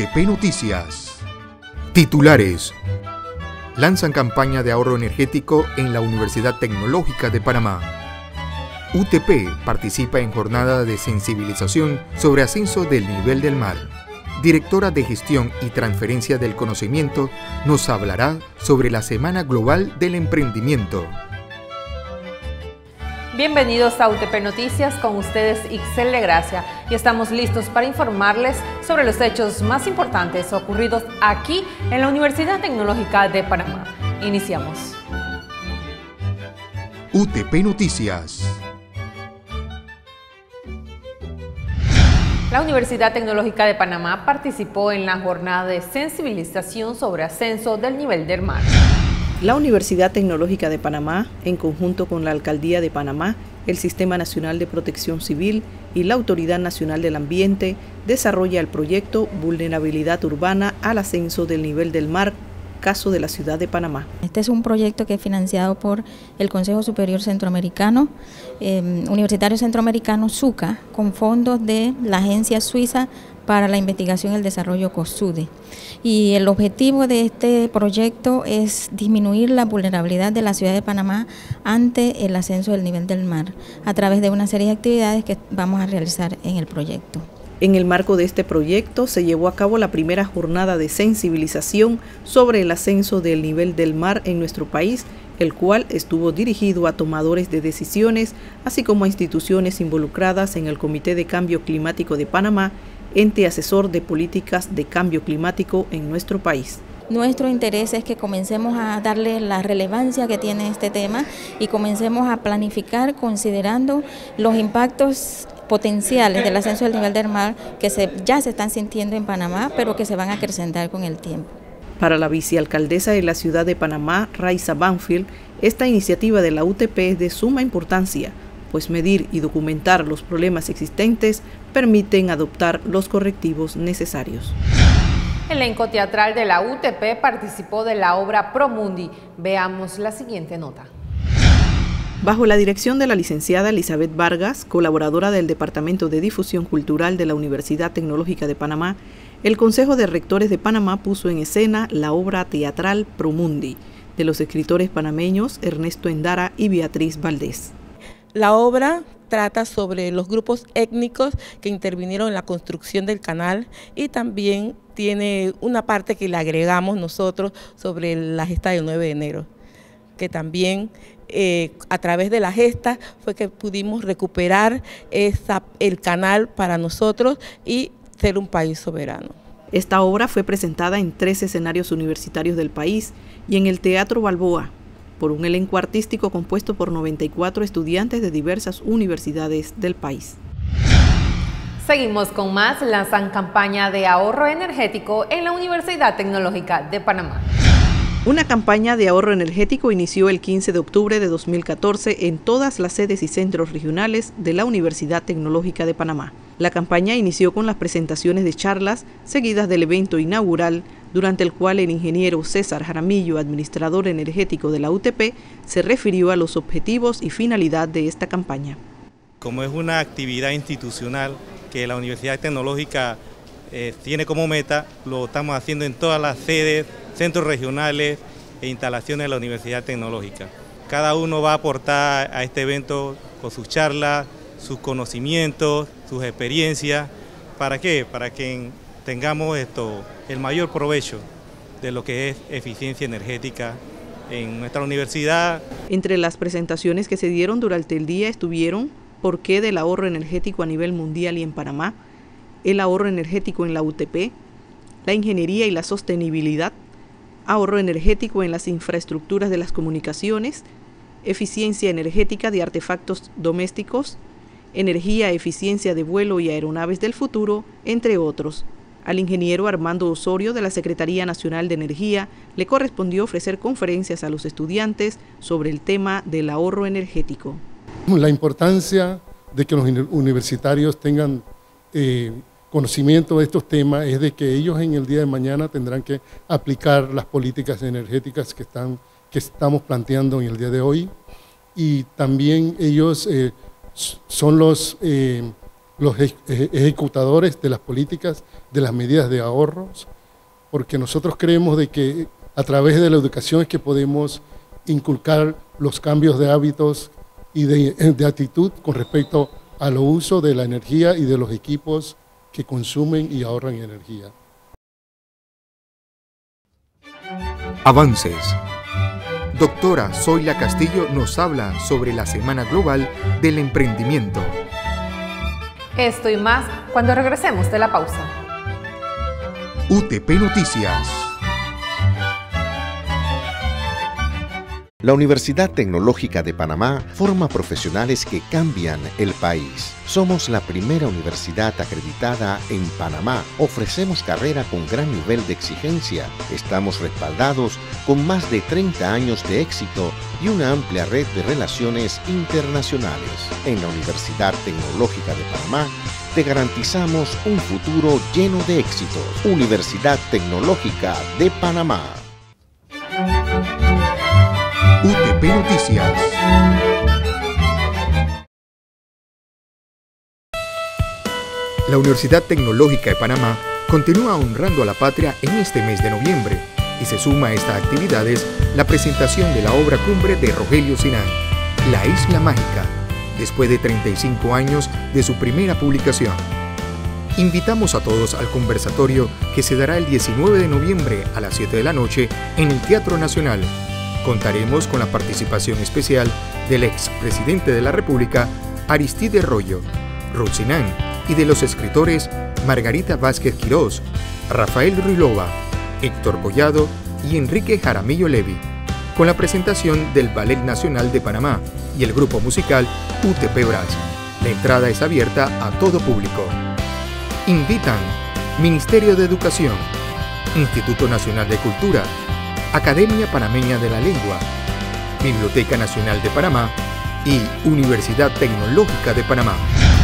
UTP Noticias. Titulares. Lanzan campaña de ahorro energético en la Universidad Tecnológica de Panamá. UTP participa en jornada de sensibilización sobre ascenso del nivel del mar. Directora de Gestión y Transferencia del Conocimiento nos hablará sobre la Semana Global del Emprendimiento. Bienvenidos a UTP Noticias, con ustedes Ixel de Gracia, y estamos listos para informarles sobre los hechos más importantes ocurridos aquí en la Universidad Tecnológica de Panamá. Iniciamos. UTP Noticias. La Universidad Tecnológica de Panamá participó en la jornada de sensibilización sobre ascenso del nivel del mar. La Universidad Tecnológica de Panamá, en conjunto con la Alcaldía de Panamá, el Sistema Nacional de Protección Civil y la Autoridad Nacional del Ambiente, desarrolla el proyecto Vulnerabilidad Urbana al Ascenso del Nivel del Mar, caso de la ciudad de Panamá. Este es un proyecto que es financiado por el Consejo Superior Centroamericano, Universitario Centroamericano, SUCA, con fondos de la Agencia Suiza para la Investigación y el Desarrollo, COSUDE. Y el objetivo de este proyecto es disminuir la vulnerabilidad de la ciudad de Panamá ante el ascenso del nivel del mar, a través de una serie de actividades que vamos a realizar en el proyecto. En el marco de este proyecto se llevó a cabo la primera jornada de sensibilización sobre el ascenso del nivel del mar en nuestro país, el cual estuvo dirigido a tomadores de decisiones, así como a instituciones involucradas en el Comité de Cambio Climático de Panamá, ente asesor de políticas de cambio climático en nuestro país. Nuestro interés es que comencemos a darle la relevancia que tiene este tema y comencemos a planificar considerando los impactos potenciales del ascenso del nivel del mar que ya se están sintiendo en Panamá, pero que se van a acrecentar con el tiempo. Para la vicealcaldesa de la ciudad de Panamá, Raiza Banfield, esta iniciativa de la UTP es de suma importancia, pues medir y documentar los problemas existentes permiten adoptar los correctivos necesarios. El elenco teatral de la UTP participó de la obra Promundi. Veamos la siguiente nota. Bajo la dirección de la licenciada Elizabeth Vargas, colaboradora del Departamento de Difusión Cultural de la Universidad Tecnológica de Panamá, el Consejo de Rectores de Panamá puso en escena la obra teatral Promundi, de los escritores panameños Ernesto Endara y Beatriz Valdés. La obra trata sobre los grupos étnicos que intervinieron en la construcción del canal y también tiene una parte que le agregamos nosotros sobre la gesta del 9 de enero, que también a través de la gesta fue que pudimos recuperar el canal para nosotros y ser un país soberano. Esta obra fue presentada en 3 escenarios universitarios del país y en el Teatro Balboa, por un elenco artístico compuesto por 94 estudiantes de diversas universidades del país. Seguimos con más. Lanzan campaña de ahorro energético en la Universidad Tecnológica de Panamá. Una campaña de ahorro energético inició el 15 de octubre de 2014 en todas las sedes y centros regionales de la Universidad Tecnológica de Panamá. La campaña inició con las presentaciones de charlas seguidas del evento inaugural, durante el cual el ingeniero César Jaramillo, administrador energético de la UTP, se refirió a los objetivos y finalidad de esta campaña. Como es una actividad institucional que la Universidad Tecnológica tiene como meta, lo estamos haciendo en todas las sedes, centros regionales e instalaciones de la Universidad Tecnológica. Cada uno va a aportar a este evento con sus charlas, sus conocimientos, sus experiencias. ¿Para qué? Para que tengamos el mayor provecho de lo que es eficiencia energética en nuestra universidad. Entre las presentaciones que se dieron durante el día estuvieron ¿por qué del ahorro energético a nivel mundial y en Panamá?, el ahorro energético en la UTP, la ingeniería y la sostenibilidad, ahorro energético en las infraestructuras de las comunicaciones, eficiencia energética de artefactos domésticos, energía, eficiencia de vuelo y aeronaves del futuro, entre otros. Al ingeniero Armando Osorio de la Secretaría Nacional de Energía le correspondió ofrecer conferencias a los estudiantes sobre el tema del ahorro energético. La importancia de que los universitarios tengan conocimiento de estos temas es de que ellos en el día de mañana tendrán que aplicar las políticas energéticas que estamos planteando en el día de hoy, y también ellos son los los ejecutadores de las políticas, de las medidas de ahorros, porque nosotros creemos de que a través de la educación es que podemos inculcar los cambios de hábitos y de actitud con respecto al uso de la energía y de los equipos que consumen y ahorran energía. Avances. Doctora Zoila Castillo nos habla sobre la Semana Global del Emprendimiento. Esto y más cuando regresemos de la pausa. UTP Noticias. La Universidad Tecnológica de Panamá forma profesionales que cambian el país. Somos la primera universidad acreditada en Panamá. Ofrecemos carrera con gran nivel de exigencia. Estamos respaldados con más de 30 años de éxito y una amplia red de relaciones internacionales. En la Universidad Tecnológica de Panamá te garantizamos un futuro lleno de éxitos. Universidad Tecnológica de Panamá. UTP Noticias. La Universidad Tecnológica de Panamá continúa honrando a la patria en este mes de noviembre y se suma a estas actividades la presentación de la obra cumbre de Rogelio Sinán, La Isla Mágica, después de 35 años de su primera publicación. Invitamos a todos al conversatorio que se dará el 19 de noviembre a las 7 de la noche en el Teatro Nacional. Contaremos con la participación especial del expresidente de la República, Aristide Royo, Ruth Sinán, y de los escritores Margarita Vázquez Quirós, Rafael Ruilova, Héctor Collado y Enrique Jaramillo Levi, con la presentación del Ballet Nacional de Panamá y el grupo musical UTP Brass. La entrada es abierta a todo público. Invitan Ministerio de Educación, Instituto Nacional de Cultura, Academia Panameña de la Lengua, Biblioteca Nacional de Panamá y Universidad Tecnológica de Panamá.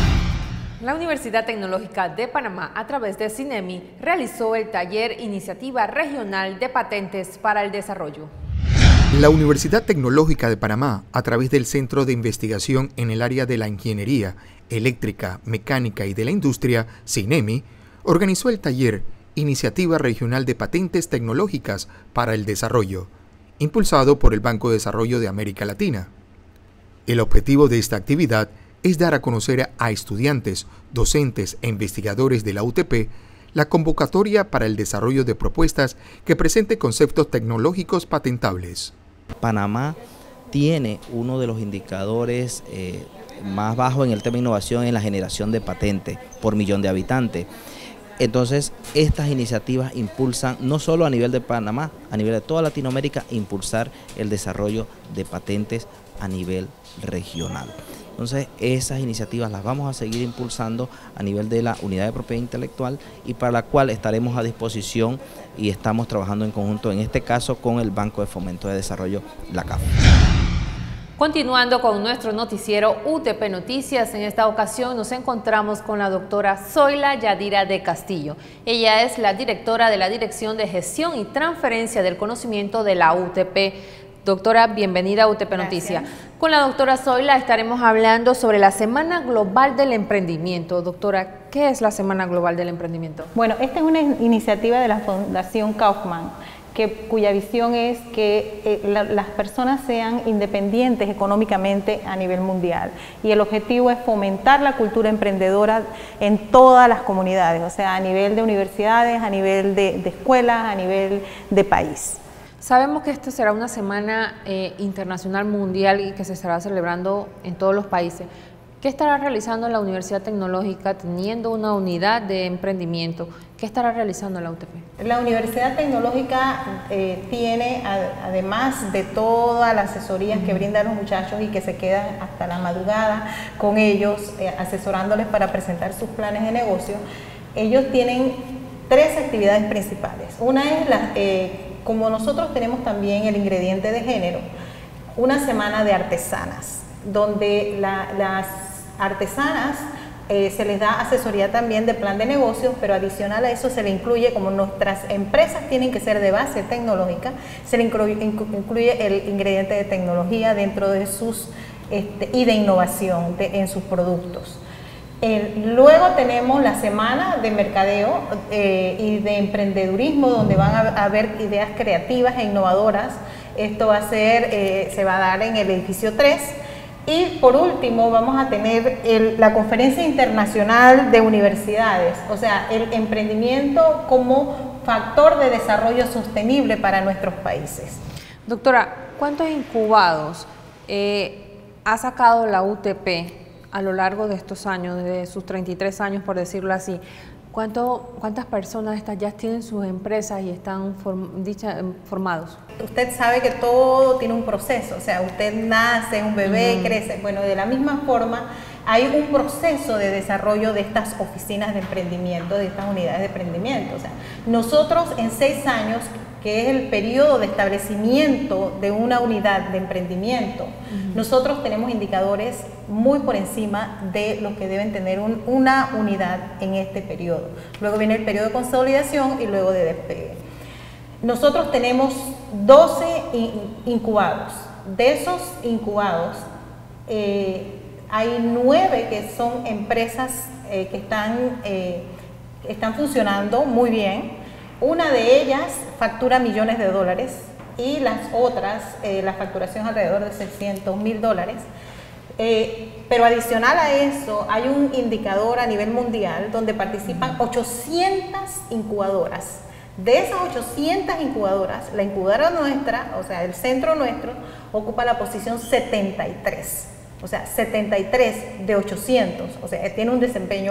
La Universidad Tecnológica de Panamá, a través de CINEMI, realizó el taller Iniciativa Regional de Patentes para el Desarrollo. La Universidad Tecnológica de Panamá, a través del Centro de Investigación en el área de la Ingeniería, Eléctrica, Mecánica y de la Industria, CINEMI, organizó el taller Iniciativa Regional de Patentes Tecnológicas para el Desarrollo, impulsado por el Banco de Desarrollo de América Latina. El objetivo de esta actividad es dar a conocer a estudiantes, docentes e investigadores de la UTP la convocatoria para el desarrollo de propuestas que presente conceptos tecnológicos patentables. Panamá tiene uno de los indicadores más bajos en el tema de innovación en la generación de patentes por millón de habitantes. Entonces, estas iniciativas impulsan, no solo a nivel de Panamá, a nivel de toda Latinoamérica, impulsar el desarrollo de patentes a nivel regional. Entonces, esas iniciativas las vamos a seguir impulsando a nivel de la Unidad de Propiedad Intelectual y para la cual estaremos a disposición y estamos trabajando en conjunto, en este caso, con el Banco de Fomento de Desarrollo, la CAF. Continuando con nuestro noticiero UTP Noticias, en esta ocasión nos encontramos con la doctora Zoila Yadira de Castillo. Ella es la directora de la Dirección de Gestión y Transferencia del Conocimiento de la UTP. Doctora, bienvenida a UTP Noticias. Con la doctora Zoila estaremos hablando sobre la Semana Global del Emprendimiento. Doctora, ¿qué es la Semana Global del Emprendimiento? Bueno, esta es una iniciativa de la Fundación Kaufman, cuya visión es que las personas sean independientes económicamente a nivel mundial. Y el objetivo es fomentar la cultura emprendedora en todas las comunidades, o sea, a nivel de universidades, a nivel de escuelas, a nivel de país. Sabemos que esta será una semana internacional mundial y que se estará celebrando en todos los países. ¿Qué estará realizando la Universidad Tecnológica teniendo una unidad de emprendimiento? ¿Qué estará realizando la UTP? La Universidad Tecnológica tiene, además de todas las asesorías que brindan los muchachos y que se quedan hasta la madrugada con ellos, asesorándoles para presentar sus planes de negocio, ellos tienen 3 actividades principales. Una es, como nosotros tenemos también el ingrediente de género, una semana de artesanas, donde las artesanas se les da asesoría también de plan de negocios, pero adicional a eso se le incluye, como nuestras empresas tienen que ser de base tecnológica, se le incluye el ingrediente de tecnología dentro de sus y de innovación en sus productos. Luego tenemos la semana de mercadeo y de emprendedurismo, donde van a haber ideas creativas e innovadoras. Esto va a ser, se va a dar en el edificio 3. Y por último vamos a tener la Conferencia Internacional de Universidades, o sea, el emprendimiento como factor de desarrollo sostenible para nuestros países. Doctora, ¿cuántos incubados ha sacado la UTP a lo largo de estos años, de sus 33 años por decirlo así? ¿Cuántas personas estas ya tienen sus empresas y están formados? Usted sabe que todo tiene un proceso, o sea, usted nace, un bebé, crece. Bueno, de la misma forma hay un proceso de desarrollo de estas oficinas de emprendimiento, de estas unidades de emprendimiento. O sea, nosotros en 6 años, que es el periodo de establecimiento de una unidad de emprendimiento, nosotros tenemos indicadores muy por encima de lo que deben tener una unidad en este periodo. Luego viene el periodo de consolidación y luego de despegue. Nosotros tenemos 12 incubados. De esos incubados, hay 9 que son empresas que están funcionando muy bien. Una de ellas factura millones de dólares y las otras, la facturación alrededor de $600.000. Pero adicional a eso, hay un indicador a nivel mundial donde participan 800 incubadoras. De esas 800 incubadoras, la incubadora nuestra, o sea, el centro nuestro, ocupa la posición 73. O sea, 73 de 800. O sea, tiene un desempeño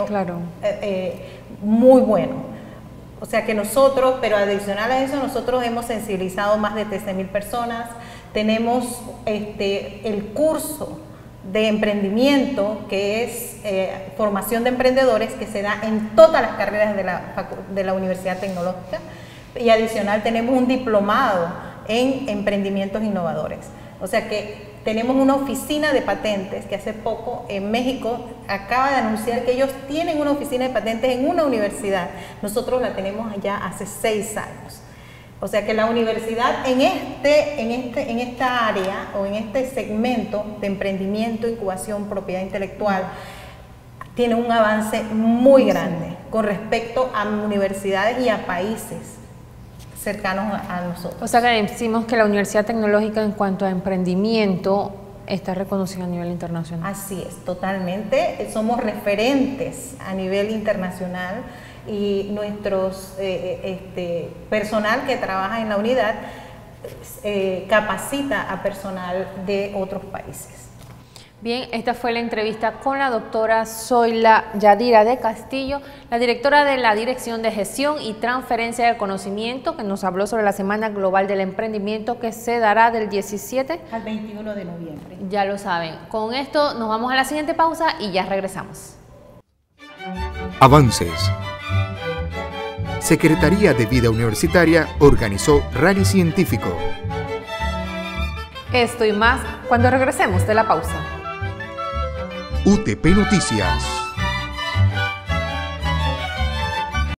muy bueno. O sea que nosotros, pero adicional a eso, nosotros hemos sensibilizado más de 13.000 personas. Tenemos el curso de emprendimiento, que es formación de emprendedores, que se da en todas las carreras de la Universidad Tecnológica. Y adicional tenemos un diplomado en emprendimientos innovadores. O sea que tenemos una oficina de patentes que hace poco en México acaba de anunciar que ellos tienen una oficina de patentes en una universidad. Nosotros la tenemos allá hace 6 años. O sea que la universidad en esta área o en este segmento de emprendimiento, incubación, propiedad intelectual, tiene un avance muy grande con respecto a universidades y a países cercanos a nosotros. O sea que decimos que la Universidad Tecnológica en cuanto a emprendimiento está reconocida a nivel internacional. Así es, totalmente. Somos referentes a nivel internacional y nuestros personal que trabaja en la unidad capacita a personal de otros países. Bien, esta fue la entrevista con la doctora Zoila Yadira de Castillo, la directora de la Dirección de Gestión y Transferencia del Conocimiento, que nos habló sobre la Semana Global del Emprendimiento que se dará del 17 al 21 de noviembre. Ya lo saben. Con esto nos vamos a la siguiente pausa y ya regresamos. Avances. Secretaría de Vida Universitaria organizó Rally Científico. Esto y más cuando regresemos de la pausa. UTP Noticias.